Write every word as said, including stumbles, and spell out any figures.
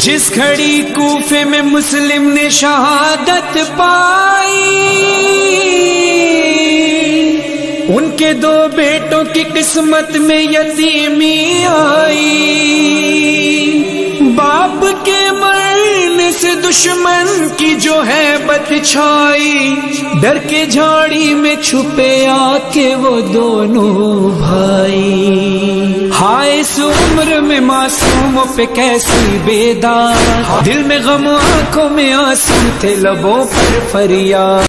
जिस घड़ी कूफे में मुस्लिम ने शहादत पाई, उनके दो बेटों की किस्मत में यतीमी आई। बाप के मरने से दुश्मन की जो है बत छाई, डर के झाड़ी में छुपे आके वो दोनों भाई। हाय इस उम्र में मासूमों पे कैसी बेदार, दिल में गम आंखों में आंसू थे लबों पर फरियाद।